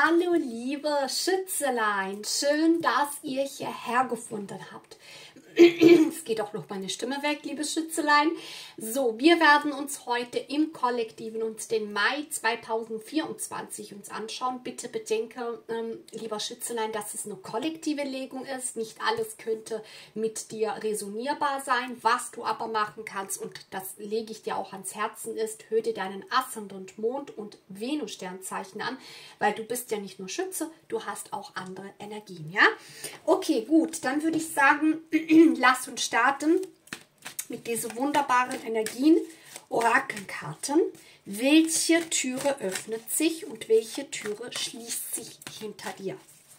Hallo liebe Schützelein, schön, dass ihr hierher gefunden habt. Es geht auch noch meine Stimme weg, liebe Schützelein. So, wir werden uns heute im Kollektiven uns den Mai 2024 uns anschauen. Bitte bedenke, lieber Schützelein, dass es eine kollektive Legung ist. Nicht alles könnte mit dir resonierbar sein. Was du aber machen kannst, und das lege ich dir auch ans Herzen, ist, hör dir deinen Aszendent, Mond und Venus-Sternzeichen an, weil du bist ja nicht nur Schütze, du hast auch andere Energien, ja? Okay, gut, dann würde ich sagen, lass uns starten mit diesen wunderbaren Energien, Orakelkarten. Welche Türe öffnet sich und welche Türe schließt sich hinter dir?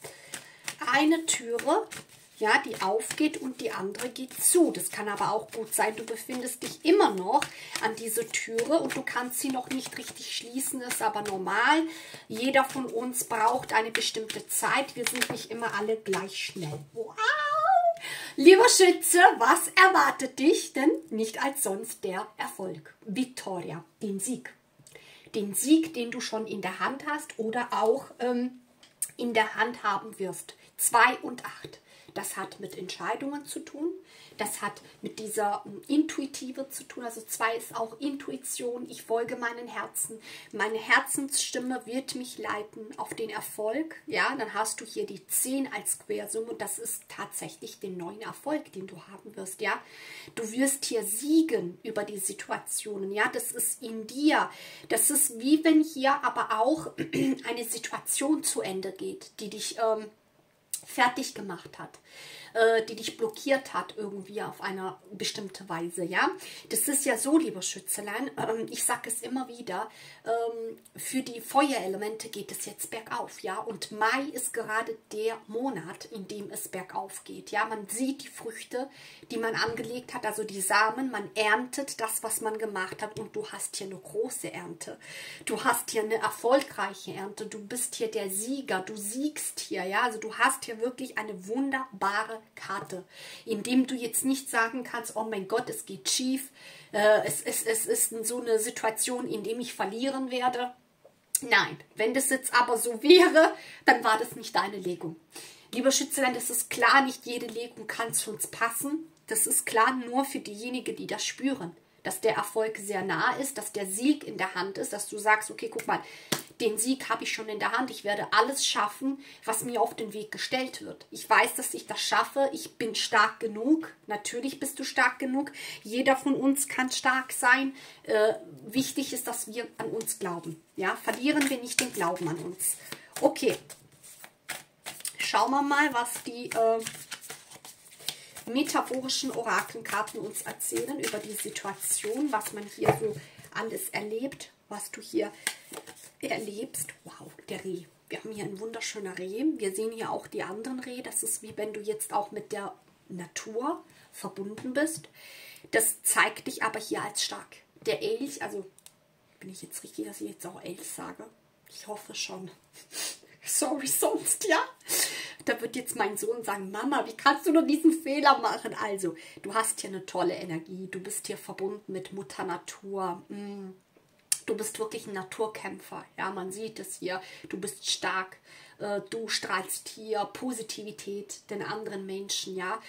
Eine Türe, ja, die aufgeht und die andere geht zu. Das kann aber auch gut sein, du befindest dich immer noch an dieser Türe und du kannst sie noch nicht richtig schließen. Das ist aber normal. Jeder von uns braucht eine bestimmte Zeit. Wir sind nicht immer alle gleich schnell. Wow! Lieber Schütze, was erwartet dich denn nicht als sonst der Erfolg? Victoria, den Sieg. Den Sieg, den du schon in der Hand hast oder auch in der Hand haben wirst. 2 und 8. Das hat mit Entscheidungen zu tun. Das hat mit dieser Intuitive zu tun. Also 2 ist auch Intuition. Ich folge meinen Herzen. Meine Herzensstimme wird mich leiten auf den Erfolg. Ja, dann hast du hier die 10 als Quersumme. Und das ist tatsächlich der neue Erfolg, den du haben wirst. Ja, du wirst hier siegen über die Situationen. Ja, das ist in dir. Das ist wie wenn hier aber auch eine Situation zu Ende geht, die dich fertig gemacht hat, die dich blockiert hat irgendwie auf eine bestimmte Weise, ja. Das ist ja so, lieber Schützelein, ich sage es immer wieder, für die Feuerelemente geht es jetzt bergauf, ja. Und Mai ist gerade der Monat, in dem es bergauf geht, ja. Man sieht die Früchte, die man angelegt hat, also die Samen, man erntet das, was man gemacht hat, und du hast hier eine große Ernte. Du hast hier eine erfolgreiche Ernte, du bist hier der Sieger, du siegst hier, ja. Also du hast hier wirklich eine wunderbare Karte, indem du jetzt nicht sagen kannst, oh mein Gott, es geht schief, es ist so eine Situation, in dem ich verlieren werde. Nein, wenn das jetzt aber so wäre, dann war das nicht deine Legung. Lieber Schützelein, das ist klar, nicht jede Legung kann zu uns passen. Das ist klar nur für diejenigen, die das spüren, dass der Erfolg sehr nah ist, dass der Sieg in der Hand ist, dass du sagst, okay, guck mal, den Sieg habe ich schon in der Hand. Ich werde alles schaffen, was mir auf den Weg gestellt wird. Ich weiß, dass ich das schaffe. Ich bin stark genug. Natürlich bist du stark genug. Jeder von uns kann stark sein. Wichtig ist, dass wir an uns glauben. Ja, verlieren wir nicht den Glauben an uns. Okay. Schauen wir mal, was die metaphorischen Orakelkarten uns erzählen über die Situation, was man hier so alles erlebt, was du hier erlebst. Wow, der Reh. Wir haben hier ein wunderschöner Reh. Wir sehen hier auch die anderen Rehe. Das ist wie wenn du jetzt auch mit der Natur verbunden bist. Das zeigt dich aber hier als stark. Der Elch, also bin ich jetzt richtig, dass ich jetzt auch Elch sage? Ich hoffe schon. Sorry, sonst, ja. Da wird jetzt mein Sohn sagen, Mama, wie kannst du nur diesen Fehler machen? Also, du hast hier eine tolle Energie. Du bist hier verbunden mit Mutter Natur. Du bist wirklich ein Naturkämpfer, ja, man sieht es hier, du bist stark, du strahlst hier Positivität den anderen Menschen, ja,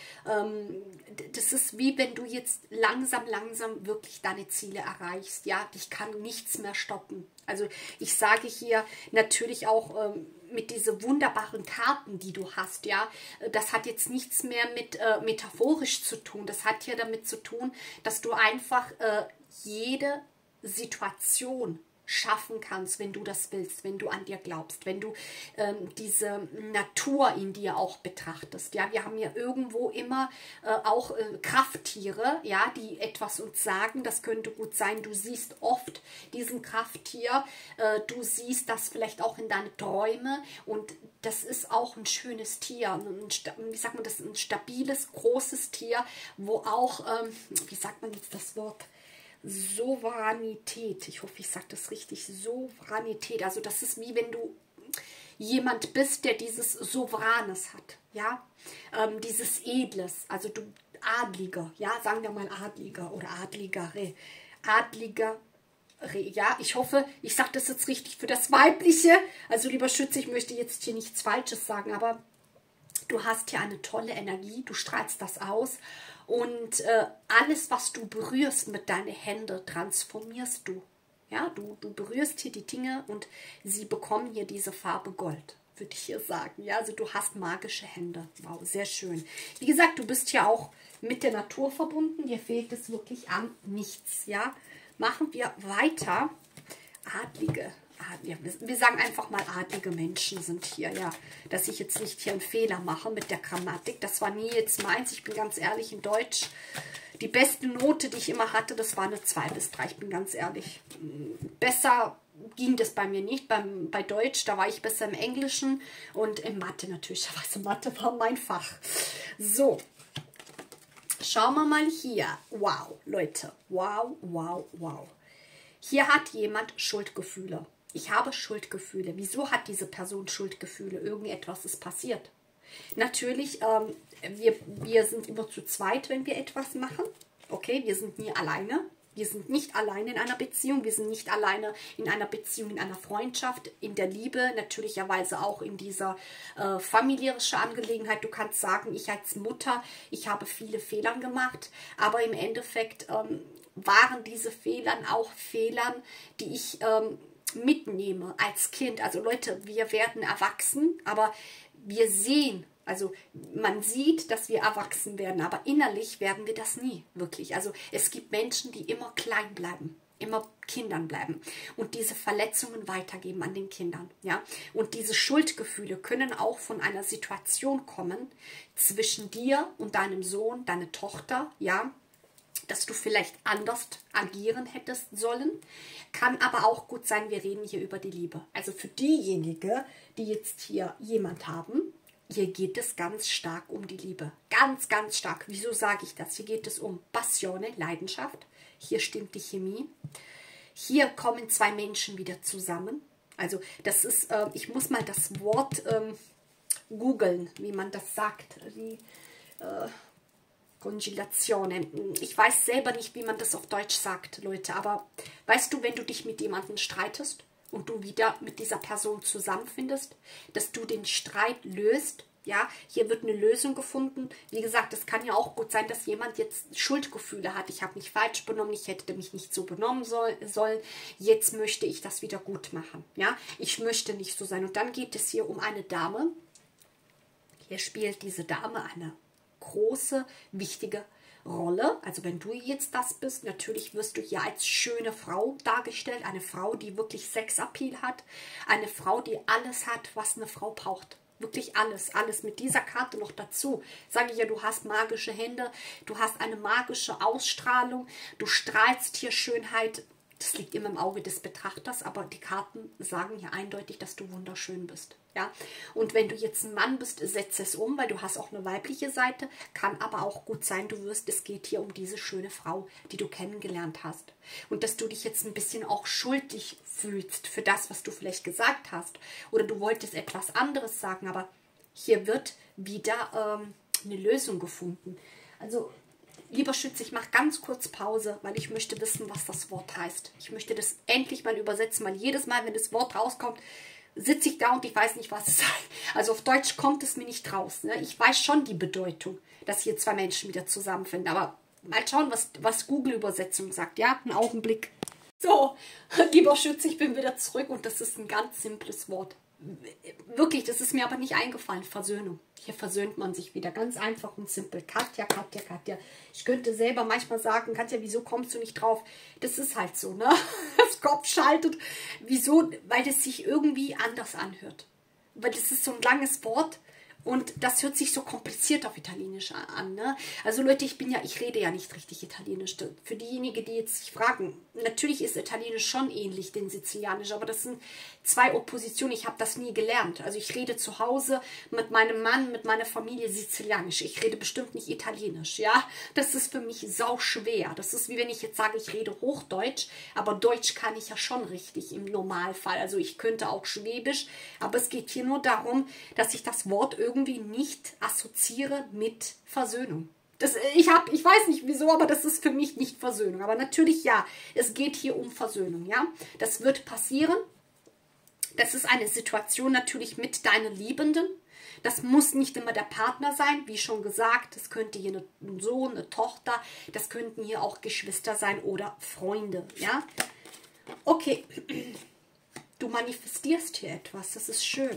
das ist wie wenn du jetzt langsam wirklich deine Ziele erreichst, ja, dich kann nichts mehr stoppen. Also ich sage hier natürlich auch mit diesen wunderbaren Karten, die du hast, ja, das hat jetzt nichts mehr mit metaphorisch zu tun, das hat hier damit zu tun, dass du einfach jede Situation schaffen kannst, wenn du das willst, wenn du an dir glaubst, wenn du diese Natur in dir auch betrachtest. Ja, wir haben ja irgendwo immer auch Krafttiere, ja, die etwas uns sagen. Das könnte gut sein, du siehst oft diesen Krafttier, du siehst das vielleicht auch in deine Träume, und das ist auch ein schönes Tier, wie sagt man das, ein stabiles, großes Tier, wo auch, wie sagt man jetzt das Wort, Souveränität, ich hoffe, ich sage das richtig, Souveränität, also das ist wie wenn du jemand bist, der dieses Souveränes hat, ja, dieses Edles, also du Adliger, ja, sagen wir mal Adliger oder Adligere, Adliger ja, ich hoffe, ich sage das jetzt richtig für das Weibliche. Also lieber Schütze, ich möchte jetzt hier nichts Falsches sagen, aber du hast hier eine tolle Energie, du strahlst das aus und alles, was du berührst mit deinen Händen, transformierst du. Ja, du berührst hier die Dinge und sie bekommen hier diese Farbe Gold, würde ich hier sagen. Ja, also du hast magische Hände. Wow, sehr schön. Wie gesagt, du bist ja auch mit der Natur verbunden. Dir fehlt es wirklich an nichts. Ja, machen wir weiter. Adlige. Ja, wir sagen einfach mal, adlige Menschen sind hier, ja. Dass ich jetzt nicht hier einen Fehler mache mit der Grammatik. Das war nie jetzt meins. Ich bin ganz ehrlich, in Deutsch, die beste Note, die ich immer hatte, das war eine 2 bis 3. Ich bin ganz ehrlich. Besser ging das bei mir nicht. Bei Deutsch, da war ich besser im Englischen und in Mathe natürlich. Also Mathe war mein Fach. So, schauen wir mal hier. Wow, Leute. Wow, wow, wow. Hier hat jemand Schuldgefühle. Ich habe Schuldgefühle. Wieso hat diese Person Schuldgefühle? Irgendetwas ist passiert. Natürlich, wir sind immer zu zweit, wenn wir etwas machen. Okay, wir sind nie alleine. Wir sind nicht alleine in einer Beziehung. Wir sind nicht alleine in einer Beziehung, in einer Freundschaft, in der Liebe. Natürlicherweise auch in dieser familiärischen Angelegenheit. Du kannst sagen, ich als Mutter, ich habe viele Fehler gemacht. Aber im Endeffekt waren diese Fehler auch Fehler, die ich mitnehme als Kind. Also Leute, wir werden erwachsen, aber wir sehen, also man sieht, dass wir erwachsen werden, aber innerlich werden wir das nie, wirklich. Also es gibt Menschen, die immer klein bleiben, immer Kindern bleiben und diese Verletzungen weitergeben an den Kindern, ja. Und diese Schuldgefühle können auch von einer Situation kommen zwischen dir und deinem Sohn, deine Tochter, ja, dass du vielleicht anders agieren hättest sollen. Kann aber auch gut sein, wir reden hier über die Liebe. Also für diejenigen, die jetzt hier jemand haben, hier geht es ganz stark um die Liebe. Ganz, ganz stark. Wieso sage ich das? Hier geht es um Passione, Leidenschaft. Hier stimmt die Chemie. Hier kommen zwei Menschen wieder zusammen. Also das ist, ich muss mal das Wort googeln, wie man das sagt. Die Congillazione. Ich weiß selber nicht, wie man das auf Deutsch sagt, Leute. Aber weißt du, wenn du dich mit jemandem streitest und du wieder mit dieser Person zusammenfindest, dass du den Streit löst, ja, hier wird eine Lösung gefunden. Wie gesagt, es kann ja auch gut sein, dass jemand jetzt Schuldgefühle hat. Ich habe mich falsch benommen, ich hätte mich nicht so benommen sollen. Jetzt möchte ich das wieder gut machen. Ja, ich möchte nicht so sein. Und dann geht es hier um eine Dame. Hier spielt diese Dame eine große, wichtige Rolle. Also wenn du jetzt das bist, natürlich wirst du hier als schöne Frau dargestellt. Eine Frau, die wirklich Sexappeal hat. Eine Frau, die alles hat, was eine Frau braucht. Wirklich alles, alles mit dieser Karte noch dazu. Sage ich ja, du hast magische Hände, du hast eine magische Ausstrahlung, du strahlst hier Schönheit. Das liegt immer im Auge des Betrachters, aber die Karten sagen ja eindeutig, dass du wunderschön bist. Ja? Und wenn du jetzt ein Mann bist, setze es um, weil du hast auch eine weibliche Seite. Kann aber auch gut sein, es geht hier um diese schöne Frau, die du kennengelernt hast. Und dass du dich jetzt ein bisschen auch schuldig fühlst für das, was du vielleicht gesagt hast. Oder du wolltest etwas anderes sagen, aber hier wird wieder eine Lösung gefunden. Also lieber Schütze, ich mache ganz kurz Pause, weil ich möchte wissen, was das Wort heißt. Ich möchte das endlich mal übersetzen, weil jedes Mal, wenn das Wort rauskommt, sitze ich da und ich weiß nicht, was es sagt. Also auf Deutsch kommt es mir nicht raus. Ne? Ich weiß schon die Bedeutung, dass hier zwei Menschen wieder zusammenfinden. Aber mal schauen, was Google-Übersetzung sagt. Ja, einen Augenblick. So, lieber Schütze, ich bin wieder zurück und das ist ein ganz simples Wort. Wirklich, das ist mir aber nicht eingefallen. Versöhnung. Hier versöhnt man sich wieder. Ganz einfach und simpel. Katja, Katja, Katja. Ich könnte selber manchmal sagen, Katja, wieso kommst du nicht drauf? Das ist halt so, ne? Das Kopf schaltet. Wieso? Weil es sich irgendwie anders anhört. Weil das ist so ein langes Wort. Und das hört sich so kompliziert auf Italienisch an. Ne? Also Leute, ich rede ja nicht richtig Italienisch. Für diejenigen, die jetzt sich fragen, natürlich ist Italienisch schon ähnlich dem Sizilianisch, aber das sind zwei Oppositionen. Ich habe das nie gelernt. Also ich rede zu Hause mit meinem Mann, mit meiner Familie Sizilianisch. Ich rede bestimmt nicht Italienisch. Ja, das ist für mich sau schwer. Das ist wie wenn ich jetzt sage, ich rede Hochdeutsch, aber Deutsch kann ich ja schon richtig im Normalfall. Also ich könnte auch Schwäbisch, aber es geht hier nur darum, dass ich das Wort irgendwie nicht assoziiere mit Versöhnung. Ich weiß nicht wieso, aber das ist für mich nicht Versöhnung. Aber natürlich ja, es geht hier um Versöhnung, ja. Das wird passieren. Das ist eine Situation natürlich mit deinen Liebenden. Das muss nicht immer der Partner sein, wie schon gesagt. Das könnte hier ein Sohn, eine Tochter. Das könnten hier auch Geschwister sein oder Freunde, ja. Okay, du manifestierst hier etwas. Das ist schön.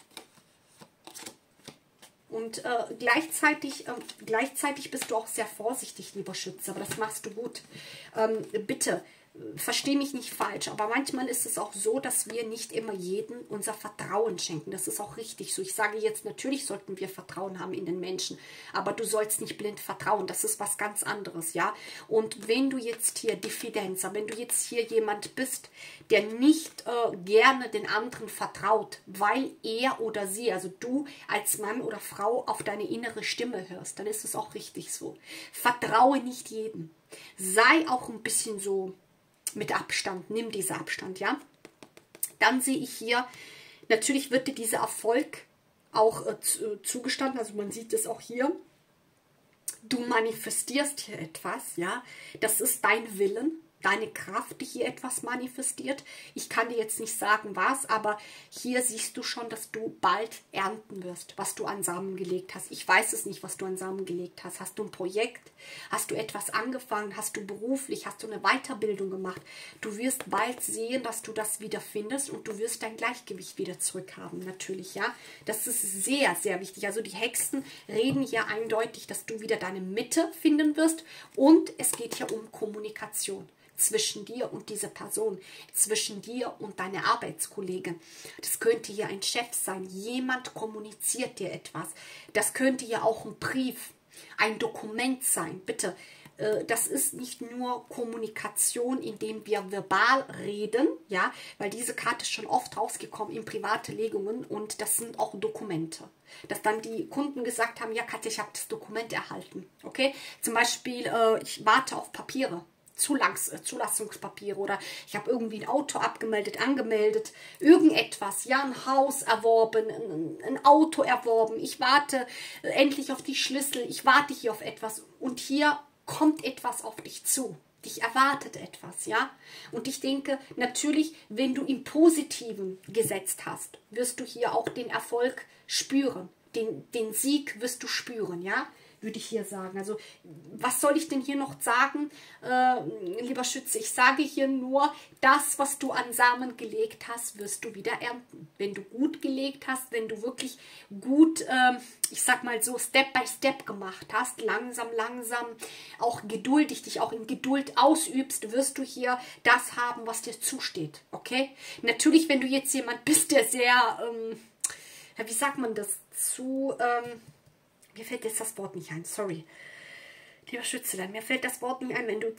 Und gleichzeitig bist du auch sehr vorsichtig, lieber Schütze, aber das machst du gut. Bitte, versteh mich nicht falsch, aber manchmal ist es auch so, dass wir nicht immer jedem unser Vertrauen schenken. Das ist auch richtig so. Ich sage jetzt, natürlich sollten wir Vertrauen haben in den Menschen, aber du sollst nicht blind vertrauen. Das ist was ganz anderes, ja. Und wenn du jetzt hier Diffidenza, wenn du jetzt hier jemand bist, der nicht gerne den anderen vertraut, weil er oder sie, also du als Mann oder Frau, auf deine innere Stimme hörst, dann ist es auch richtig so. Vertraue nicht jedem. Sei auch ein bisschen so mit Abstand, nimm diesen Abstand, ja. Dann sehe ich hier, natürlich wird dir dieser Erfolg auch zugestanden, also man sieht es auch hier. Du manifestierst hier etwas, ja. Das ist dein Willen, deine Kraft, die hier etwas manifestiert. Ich kann dir jetzt nicht sagen, was, aber hier siehst du schon, dass du bald ernten wirst, was du an Samen gelegt hast. Ich weiß es nicht, was du an Samen gelegt hast. Hast du ein Projekt? Hast du etwas angefangen? Hast du beruflich? Hast du eine Weiterbildung gemacht? Du wirst bald sehen, dass du das wieder findest und du wirst dein Gleichgewicht wieder zurückhaben, natürlich, ja. Das ist sehr, sehr wichtig. Also die Hexen reden hier eindeutig, dass du wieder deine Mitte finden wirst und es geht hier um Kommunikation zwischen dir und dieser Person, zwischen dir und deiner Arbeitskollegen. Das könnte hier ein Chef sein, jemand kommuniziert dir etwas. Das könnte hier auch ein Brief, ein Dokument sein. Bitte, das ist nicht nur Kommunikation, indem wir verbal reden, ja, weil diese Karte ist schon oft rausgekommen in private Legungen und das sind auch Dokumente. Dass dann die Kunden gesagt haben, ja Katja, ich habe das Dokument erhalten, okay? Zum Beispiel, ich warte auf Papiere. Zulassungspapiere oder ich habe irgendwie ein Auto abgemeldet, angemeldet, irgendetwas, ja, ein Haus erworben, ein Auto erworben, ich warte endlich auf die Schlüssel, ich warte hier auf etwas und hier kommt etwas auf dich zu. Dich erwartet etwas, ja. Und ich denke, natürlich, wenn du im Positiven gesetzt hast, wirst du hier auch den Erfolg spüren. Den Sieg wirst du spüren, ja. Würde ich hier sagen. Also, was soll ich denn hier noch sagen, lieber Schütze? Ich sage hier nur, das, was du an Samen gelegt hast, wirst du wieder ernten. Wenn du gut gelegt hast, wenn du wirklich gut, ich sag mal so, Step by Step gemacht hast, langsam, auch geduldig, dich auch in Geduld ausübst, wirst du hier das haben, was dir zusteht. Okay? Natürlich, wenn du jetzt jemand bist, der sehr, wie sagt man das, mir fällt jetzt das Wort nicht ein, sorry. Lieber Schützelein, mir fällt das Wort nicht ein, wenn du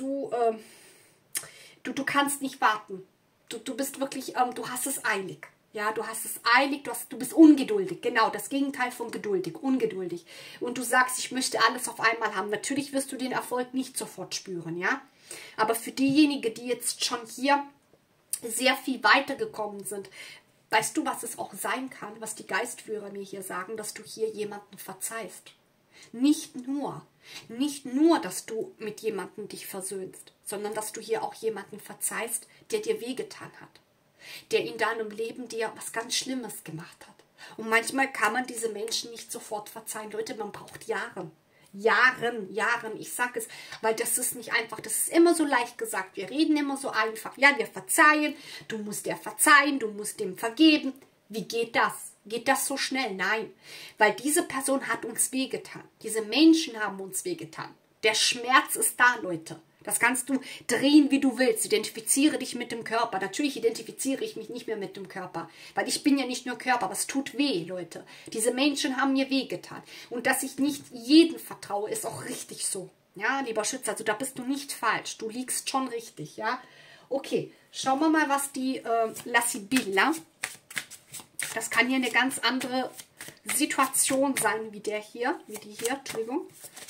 du kannst nicht warten. Du bist wirklich, du hast es eilig. Ja, du hast es eilig, du bist ungeduldig. Genau, das Gegenteil von geduldig, ungeduldig. Und du sagst, ich möchte alles auf einmal haben. Natürlich wirst du den Erfolg nicht sofort spüren, ja. Aber für diejenigen, die jetzt schon hier sehr viel weitergekommen sind, weißt du, was es auch sein kann, was die Geistführer mir hier sagen, dass du hier jemanden verzeihst. Nicht nur, dass du mit jemandem dich versöhnst, sondern dass du hier auch jemanden verzeihst, der dir wehgetan hat, der in deinem Leben dir was ganz Schlimmes gemacht hat. Und manchmal kann man diese Menschen nicht sofort verzeihen. Leute, man braucht Jahre. Jahren, ich sage es, weil das ist nicht einfach, das ist immer so leicht gesagt, wir reden immer so einfach, ja, wir verzeihen, du musst dir verzeihen, du musst dem vergeben. Wie geht das? Geht das so schnell? Nein, weil diese Person hat uns wehgetan, diese Menschen haben uns wehgetan. Der Schmerz ist da, Leute. Das kannst du drehen, wie du willst. Identifiziere dich mit dem Körper. Natürlich identifiziere ich mich nicht mehr mit dem Körper, weil ich bin ja nicht nur Körper, aber es tut weh, Leute. Diese Menschen haben mir wehgetan. Und dass ich nicht jedem vertraue, ist auch richtig so. Ja, lieber Schütze, also da bist du nicht falsch. Du liegst schon richtig, ja. Okay, schauen wir mal, was die La Sibilla. Das kann hier eine ganz andere Situation sein, wie die hier, Entschuldigung.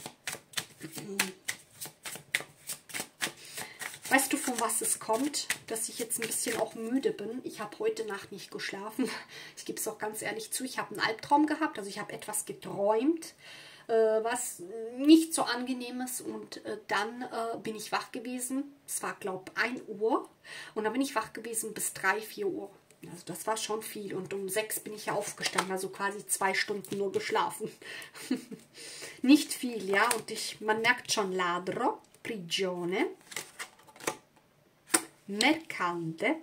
Weißt du, von was es kommt? Dass ich jetzt ein bisschen auch müde bin. Ich habe heute Nacht nicht geschlafen. Ich gebe es auch ganz ehrlich zu. Ich habe einen Albtraum gehabt. Also ich habe etwas geträumt. was nicht so angenehmes und dann bin ich wach gewesen. Es war, glaube ich, 1 Uhr und dann bin ich wach gewesen bis 3, 4 Uhr. Also das war schon viel und um 6 bin ich ja aufgestanden, also quasi 2 Stunden nur geschlafen. Nicht viel, ja, und man merkt schon Ladro, Prigione, Mercante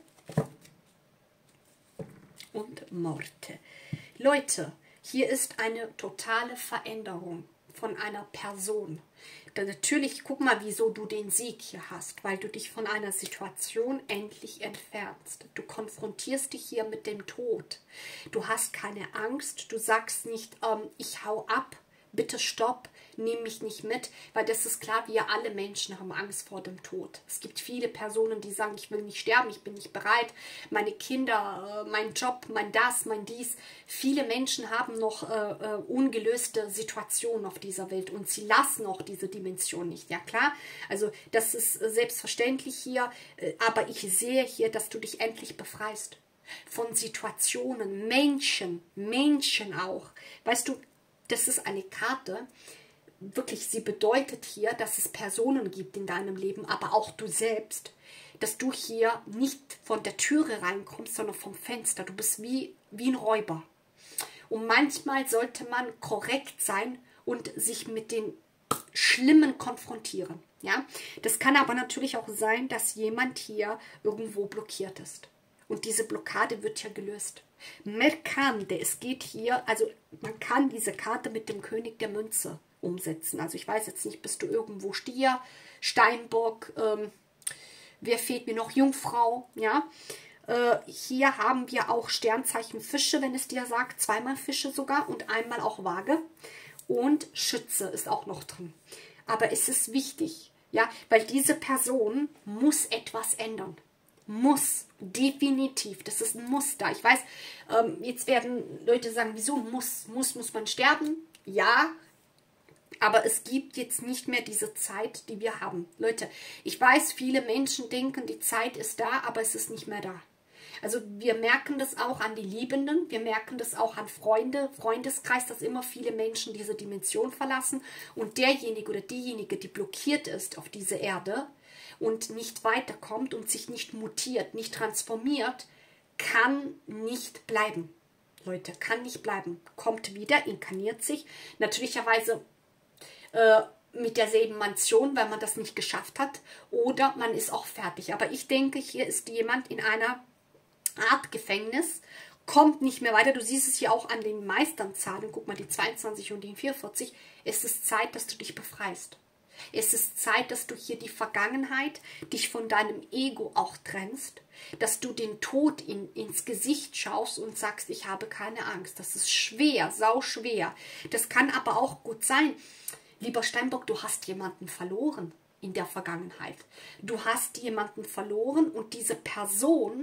und Morte. Leute, hier ist eine totale Veränderung von einer Person. Dann natürlich, guck mal, wieso du den Sieg hier hast, weil du dich von einer Situation endlich entfernst. Du konfrontierst dich hier mit dem Tod. Du hast keine Angst, du sagst nicht, ich hau ab, bitte stopp, nimm mich nicht mit, weil das ist klar, wir alle Menschen haben Angst vor dem Tod. Es gibt viele Personen, die sagen, ich will nicht sterben, ich bin nicht bereit, meine Kinder, mein Job, mein das, mein dies. Viele Menschen haben noch ungelöste Situationen auf dieser Welt und sie lassen auch diese Dimension nicht, ja klar. Also das ist selbstverständlich hier, aber ich sehe hier, dass du dich endlich befreist von Situationen, Menschen auch. Weißt du, das ist eine Karte, wirklich, sie bedeutet hier, dass es Personen gibt in deinem Leben, aber auch du selbst, dass du hier nicht von der Türe reinkommst, sondern vom Fenster. Du bist wie ein Räuber. Und manchmal sollte man korrekt sein und sich mit den Schlimmen konfrontieren. Ja? Das kann aber natürlich auch sein, dass jemand hier irgendwo blockiert ist. Und diese Blockade wird ja gelöst. Mercante, es geht hier, also man kann diese Karte mit dem König der Münze umsetzen. Also ich weiß jetzt nicht, bist du irgendwo Stier, Steinbock, wer fehlt mir noch? Jungfrau, ja. Hier haben wir auch Sternzeichen Fische, wenn es dir sagt, 2-mal Fische sogar und einmal auch Waage. Und Schütze ist auch noch drin. Aber es ist wichtig, ja, weil diese Person muss etwas ändern. Muss, definitiv, das ist ein Muster. Ich weiß, jetzt werden Leute sagen, wieso muss man sterben? Ja, aber es gibt jetzt nicht mehr diese Zeit, die wir haben. Leute, ich weiß, viele Menschen denken, die Zeit ist da, aber es ist nicht mehr da. Also wir merken das auch an die Liebenden, wir merken das auch an Freunde, Freundeskreis, dass immer viele Menschen diese Dimension verlassen und derjenige oder diejenige, die blockiert ist auf dieser Erde, und nicht weiterkommt und sich nicht mutiert, nicht transformiert, kann nicht bleiben. Leute, kann nicht bleiben. Kommt wieder, inkarniert sich. Natürlicherweise mit derselben Mansion, weil man das nicht geschafft hat. Oder man ist auch fertig. Aber ich denke, hier ist jemand in einer Art Gefängnis, kommt nicht mehr weiter. Du siehst es hier auch an den Meisternzahlen. Guck mal, die 22 und die 44. Es ist Zeit, dass du dich befreist. Es ist Zeit, dass du hier die Vergangenheit, dich von deinem Ego auch trennst, dass du den Tod ins Gesicht schaust und sagst, ich habe keine Angst. Das ist schwer, sauschwer. Das kann aber auch gut sein. Lieber Steinbock, du hast jemanden verloren in der Vergangenheit. Du hast jemanden verloren und diese Person,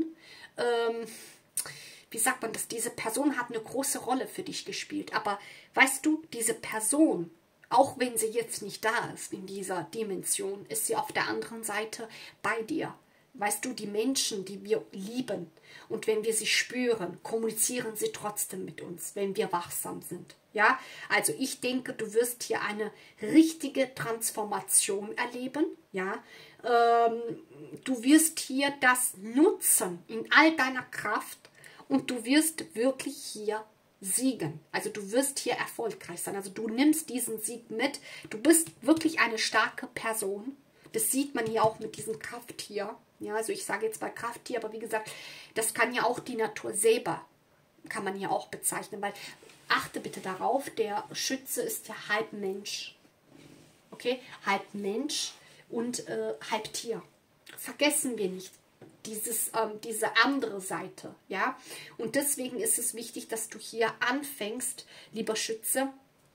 wie sagt man das, diese Person hat eine große Rolle für dich gespielt. Aber weißt du, diese Person, auch wenn sie jetzt nicht da ist in dieser Dimension, ist sie auf der anderen Seite bei dir. Weißt du, die Menschen, die wir lieben und wenn wir sie spüren, kommunizieren sie trotzdem mit uns, wenn wir wachsam sind. Ja, also ich denke, du wirst hier eine richtige Transformation erleben. Ja, du wirst hier das nutzen in all deiner Kraft und du wirst wirklich hier siegen. Also du wirst hier erfolgreich sein. Also du nimmst diesen Sieg mit. Du bist wirklich eine starke Person. Das sieht man hier auch mit diesem Krafttier. Ja, also ich sage jetzt bei Krafttier, aber wie gesagt, das kann ja auch die Natur selber, kann man hier auch bezeichnen. Weil, achte bitte darauf, der Schütze ist ja halb Mensch. Okay, halb Mensch und halb Tier. Vergessen wir nicht. Diese andere Seite, ja, und deswegen ist es wichtig, dass du hier anfängst, lieber Schütze,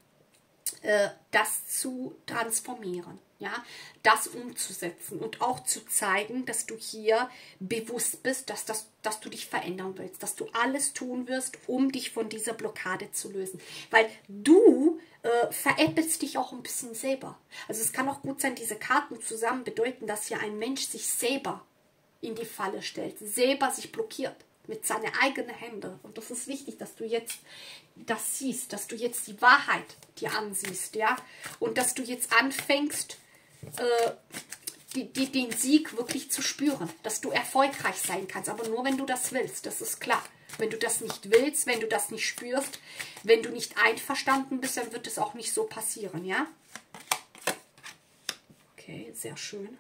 das zu transformieren, ja, das umzusetzen und auch zu zeigen, dass du hier bewusst bist, dass du dich verändern willst, dass du alles tun wirst, um dich von dieser Blockade zu lösen, weil du veräppelst dich auch ein bisschen selber. Also es kann auch gut sein, diese Karten zusammen bedeuten, dass hier ein Mensch sich selber in die Falle stellt, selber sich blockiert. mit seinen eigenen Händen. Und das ist wichtig, dass du jetzt das siehst, dass du jetzt die Wahrheit dir ansiehst, ja. Und dass du jetzt anfängst, den Sieg wirklich zu spüren, dass du erfolgreich sein kannst, aber nur, wenn du das willst, das ist klar. Wenn du das nicht willst, wenn du das nicht spürst, wenn du nicht einverstanden bist, dann wird es auch nicht so passieren, ja? Okay, sehr schön.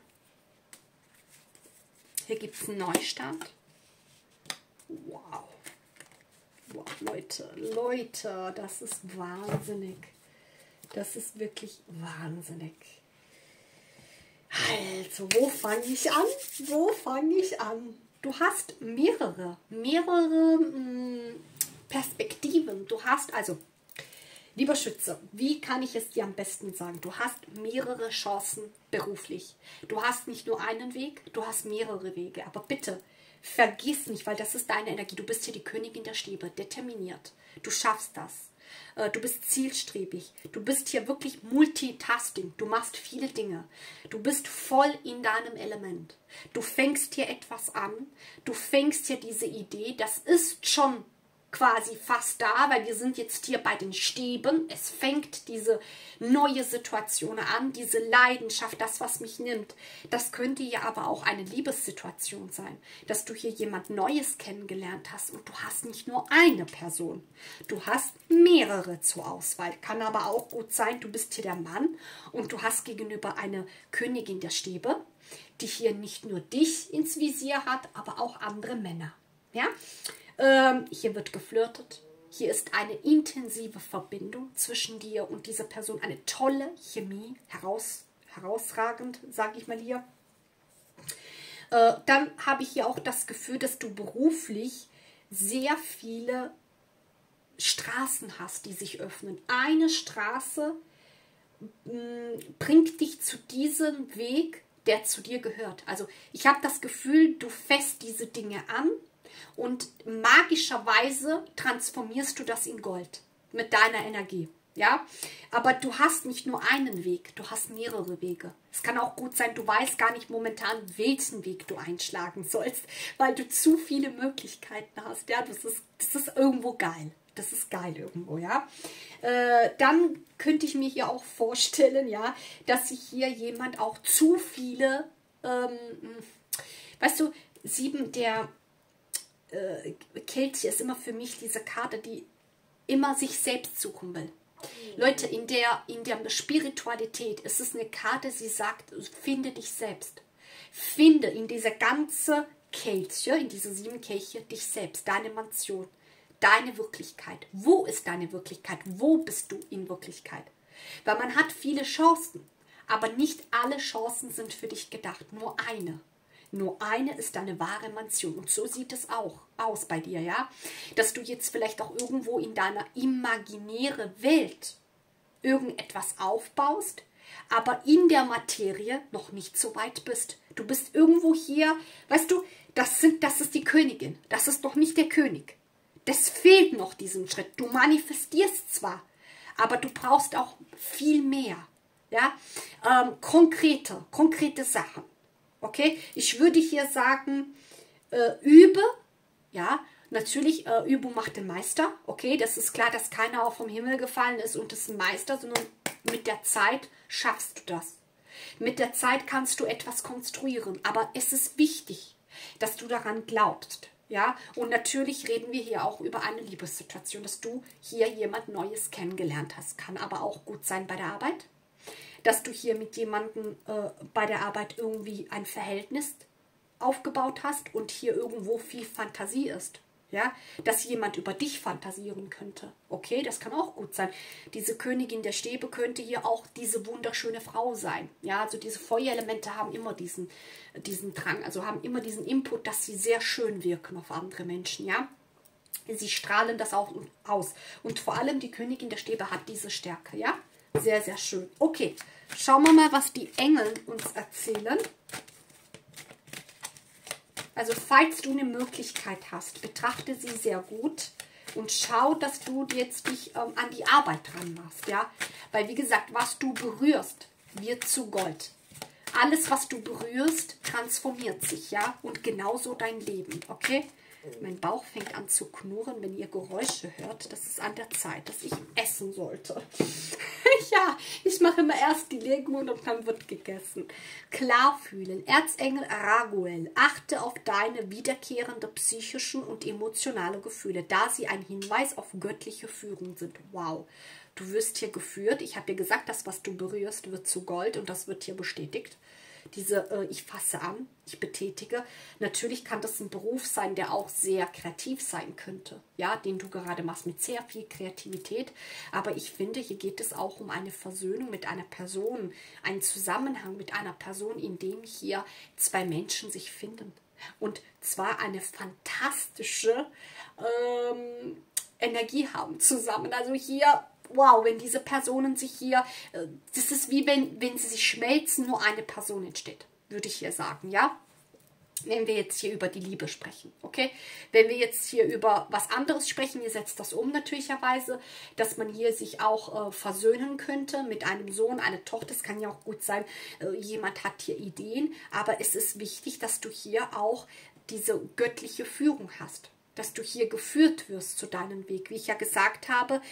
Hier gibt es einen Neustart. Wow. Wow, Leute, das ist wahnsinnig. Das ist wirklich wahnsinnig. Also, wo fange ich an? Wo fange ich an? Du hast mehrere Perspektiven. Du hast, also, lieber Schütze, wie kann ich es dir am besten sagen? Du hast mehrere Chancen beruflich. Du hast nicht nur einen Weg, du hast mehrere Wege. Aber bitte, vergiss nicht, weil das ist deine Energie. Du bist hier die Königin der Stäbe, determiniert. Du schaffst das. Du bist zielstrebig. Du bist hier wirklich Multitasking. Du machst viele Dinge. Du bist voll in deinem Element. Du fängst hier etwas an. Du fängst hier diese Idee. Das ist schon quasi fast da, weil wir sind jetzt hier bei den Stäben. Es fängt diese neue Situation an, diese Leidenschaft, das, was mich nimmt. Das könnte ja aber auch eine Liebessituation sein, dass du hier jemand Neues kennengelernt hast und du hast nicht nur eine Person, du hast mehrere zur Auswahl. Kann aber auch gut sein, du bist hier der Mann und du hast gegenüber eine Königin der Stäbe, die hier nicht nur dich ins Visier hat, aber auch andere Männer. Ja? Hier wird geflirtet. Hier ist eine intensive Verbindung zwischen dir und dieser Person. Eine tolle Chemie, herausragend, sage ich mal hier. Dann habe ich hier auch das Gefühl, dass du beruflich sehr viele Straßen hast, die sich öffnen. Eine Straße bringt dich zu diesem Weg, der zu dir gehört. Also ich habe das Gefühl, du fässt diese Dinge an, und magischerweise transformierst du das in Gold mit deiner Energie. Ja, aber du hast nicht nur einen Weg, du hast mehrere Wege. Es kann auch gut sein, du weißt gar nicht momentan, welchen Weg du einschlagen sollst, weil du zu viele Möglichkeiten hast. Ja, das ist irgendwo geil. Das ist geil irgendwo, ja. Dann könnte ich mir hier auch vorstellen, ja, dass sich hier jemand auch zu viele, weißt du, 7 der Kelch ist immer für mich diese Karte, die immer sich selbst suchen will. Leute, in der Spiritualität ist es eine Karte, sie sagt, finde dich selbst. Finde in dieser ganzen Kelche, in diese 7 Kelche, dich selbst, deine Mansion, deine Wirklichkeit. Wo ist deine Wirklichkeit? Wo bist du in Wirklichkeit? Weil man hat viele Chancen, aber nicht alle Chancen sind für dich gedacht, nur eine. Nur eine ist deine wahre Mansion. Und so sieht es auch aus bei dir, ja? Dass du jetzt vielleicht auch irgendwo in deiner imaginären Welt irgendetwas aufbaust, aber in der Materie noch nicht so weit bist. Du bist irgendwo hier, weißt du, das ist die Königin. Das ist noch nicht der König. Das fehlt noch diesen Schritt. Du manifestierst zwar, aber du brauchst auch viel mehr, ja? Konkrete Sachen. Okay, ich würde hier sagen, übe, ja, natürlich, Übung macht den Meister, okay, das ist klar, dass keiner auch vom Himmel gefallen ist und ist ein Meister, sondern mit der Zeit schaffst du das. Mit der Zeit kannst du etwas konstruieren, aber es ist wichtig, dass du daran glaubst, ja, und natürlich reden wir hier auch über eine Liebessituation, dass du hier jemand Neues kennengelernt hast, kann aber auch gut sein bei der Arbeit. Dass du hier mit jemandem bei der Arbeit irgendwie ein Verhältnis aufgebaut hast und hier irgendwo viel Fantasie ist. Ja, dass jemand über dich fantasieren könnte. Okay, das kann auch gut sein. Diese Königin der Stäbe könnte hier auch diese wunderschöne Frau sein. Ja, also diese Feuerelemente haben immer diesen Drang, also haben immer diesen Input, dass sie sehr schön wirken auf andere Menschen. Ja, sie strahlen das auch aus. Und vor allem die Königin der Stäbe hat diese Stärke. Ja. Sehr, sehr schön. Okay, schauen wir mal, was die Engel uns erzählen. Also, falls du eine Möglichkeit hast, betrachte sie sehr gut und schau, dass du jetzt dich an die Arbeit dran machst, ja. Weil, wie gesagt, was du berührst, wird zu Gold. Alles, was du berührst, transformiert sich, ja. Und genauso dein Leben, okay. Mein Bauch fängt an zu knurren, wenn ihr Geräusche hört. Das ist an der Zeit, dass ich essen sollte. Ja, ich mache immer erst die Legung und dann wird gegessen. Klar fühlen. Erzengel Raguel, achte auf deine wiederkehrende psychischen und emotionale Gefühle, da sie ein Hinweis auf göttliche Führung sind. Wow. Du wirst hier geführt. Ich habe dir gesagt, das, was du berührst, wird zu Gold und das wird hier bestätigt. Ich fasse an, ich betätige. Natürlich kann das ein Beruf sein, der auch sehr kreativ sein könnte, ja, den du gerade machst mit sehr viel Kreativität. Aber ich finde, hier geht es auch um eine Versöhnung mit einer Person, einen Zusammenhang mit einer Person, in dem hier zwei Menschen sich finden. Und zwar eine fantastische Energie haben zusammen. Also hier... Wow, wenn diese Personen sich hier, das ist wie wenn sie sich schmelzen, nur eine Person entsteht, würde ich hier sagen, ja? Wenn wir jetzt hier über die Liebe sprechen, okay? Wenn wir jetzt hier über was anderes sprechen, ihr setzt das um natürlicherweise, dass man hier sich auch versöhnen könnte mit einem Sohn, einer Tochter. Es kann ja auch gut sein, jemand hat hier Ideen, aber es ist wichtig, dass du hier auch diese göttliche Führung hast. Dass du hier geführt wirst zu deinem Weg. Wie ich ja gesagt habe,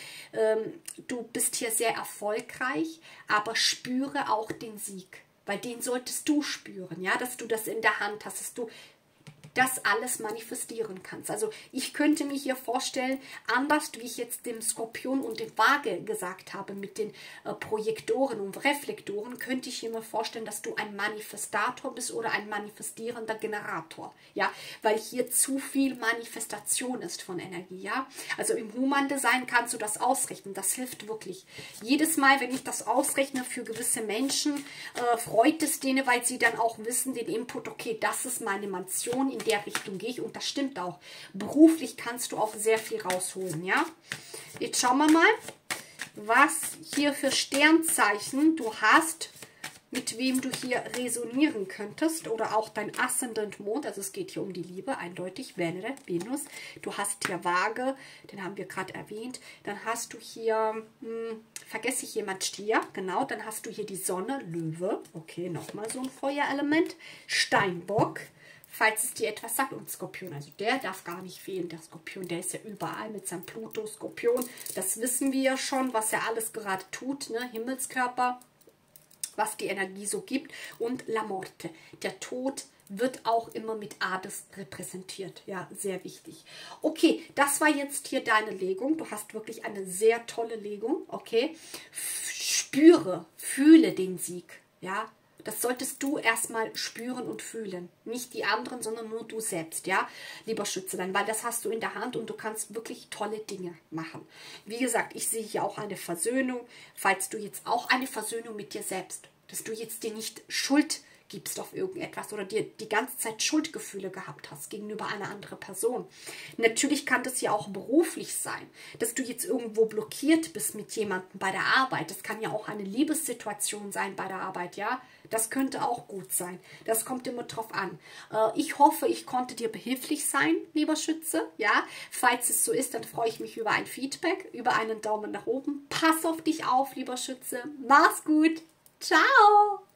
du bist hier sehr erfolgreich, aber spüre auch den Sieg. Weil den solltest du spüren, ja, dass du das in der Hand hast, dass du das alles manifestieren kannst. Also ich könnte mir hier vorstellen, anders wie ich jetzt dem Skorpion und dem Waage gesagt habe, mit den Projektoren und Reflektoren, könnte ich mir vorstellen, dass du ein Manifestator bist oder ein manifestierender Generator, ja, weil hier zu viel Manifestation ist von Energie, ja. Also im Human Design kannst du das ausrechnen, das hilft wirklich. Jedes Mal, wenn ich das ausrechne für gewisse Menschen, freut es denen, weil sie dann auch wissen, den Input, okay, das ist meine Mansion, in der Richtung gehe ich und das stimmt auch. Beruflich kannst du auch sehr viel rausholen, ja. Jetzt schauen wir mal, was hier für Sternzeichen du hast, mit wem du hier resonieren könntest oder auch dein Aszendent Mond, also es geht hier um die Liebe, eindeutig, Venus, du hast hier Waage, den haben wir gerade erwähnt, dann hast du hier, vergesse ich jemand, Stier, genau, dann hast du hier die Sonne, Löwe, okay, nochmal so ein Feuerelement, Steinbock, falls es dir etwas sagt, und Skorpion, also der darf gar nicht fehlen, der Skorpion, der ist ja überall mit seinem Pluto, Skorpion, das wissen wir ja schon, was er alles gerade tut, ne, Himmelskörper, was die Energie so gibt, und La Morte, der Tod, wird auch immer mit Hades repräsentiert. Ja, sehr wichtig. Okay, das war jetzt hier deine Legung. Du hast wirklich eine sehr tolle Legung. Okay, spüre, fühle den Sieg. Ja, das solltest du erstmal spüren und fühlen. Nicht die anderen, sondern nur du selbst, ja, lieber Schützelein, weil das hast du in der Hand und du kannst wirklich tolle Dinge machen. Wie gesagt, ich sehe hier auch eine Versöhnung, falls du jetzt auch eine Versöhnung mit dir selbst, dass du jetzt dir nicht Schuld gibst auf irgendetwas oder dir die ganze Zeit Schuldgefühle gehabt hast gegenüber einer anderen Person. Natürlich kann das ja auch beruflich sein, dass du jetzt irgendwo blockiert bist mit jemandem bei der Arbeit. Das kann ja auch eine Liebessituation sein bei der Arbeit, ja. Das könnte auch gut sein. Das kommt immer drauf an. Ich hoffe, ich konnte dir behilflich sein, lieber Schütze, ja. Falls es so ist, dann freue ich mich über ein Feedback, über einen Daumen nach oben. Pass auf dich auf, lieber Schütze. Mach's gut. Ciao.